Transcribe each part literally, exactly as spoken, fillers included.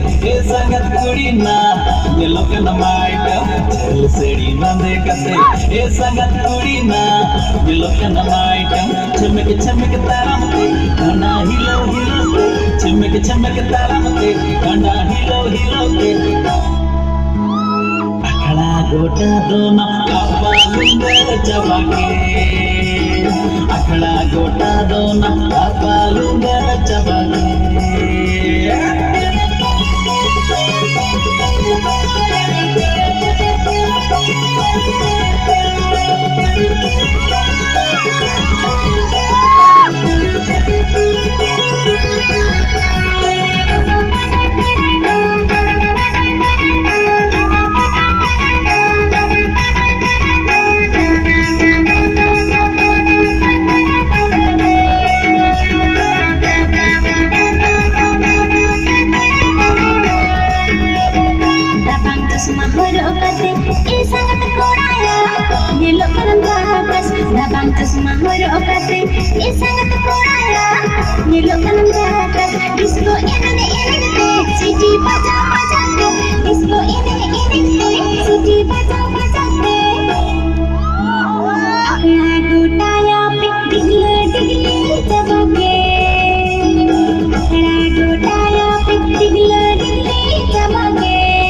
ए संगत कुड़ी ना नीलो के नमाइटा चल सेड़ी बंदे कते ए संगत कुड़ी ना नीलो के नमाइटा चमक चमक तारमते गाना हिलो हिलो के चमक चमक तारमते गाना हिलो हिलो के अखड़ा गोटा दोना कापा लुंगर चबाके अखड़ा गोटा दोना कापा लुंगर चबाके Terus mahur okate, isangat koraya, nilokan jahat, disco ini ini ini, siji baca baca disco ini ini ini, siji baca baca lagu taya pik digla digli jabage, lagu taya pik digla digli jabage.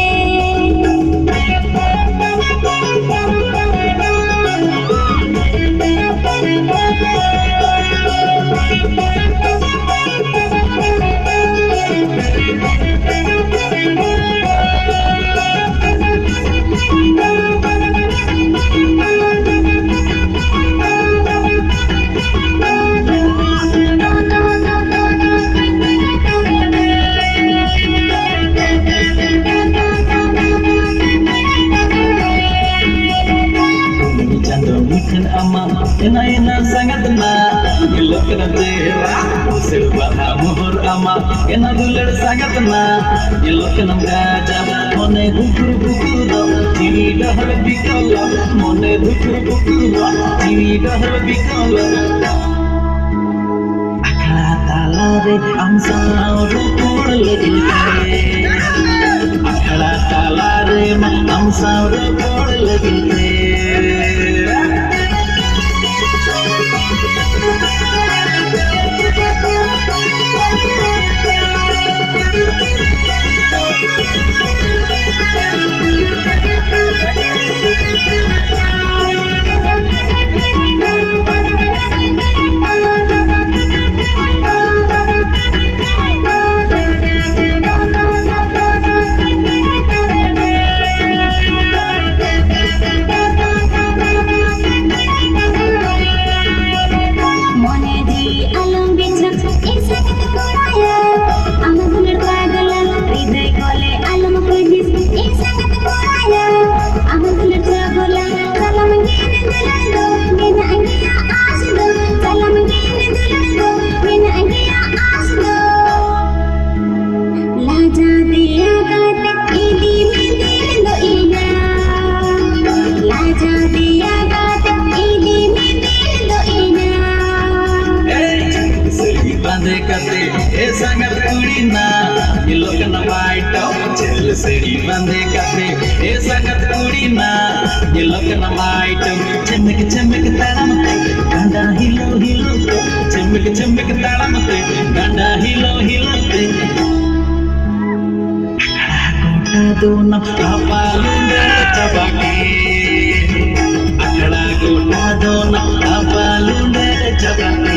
Ina ina sangat na, gilok na tera, silva amur ama. Ina duler sangat na, gilok na gajah, mone bukur bukur do, tiri dahar bikala, mone bukur bukur do, tiri dahar bikala. Akla talare amsa rukul legite, akla talare amsa rukul legite. Sangat kurina, gilok na maito, chel seri bande kate. E sangat kurina, gilok na maito, chemek chemek taramte, ganda hilo hilo te, chemek chemek taramte, ganda hilo hilo te. Akada gota dona apa lunga chabake, akada gota dona apa lunga chabake.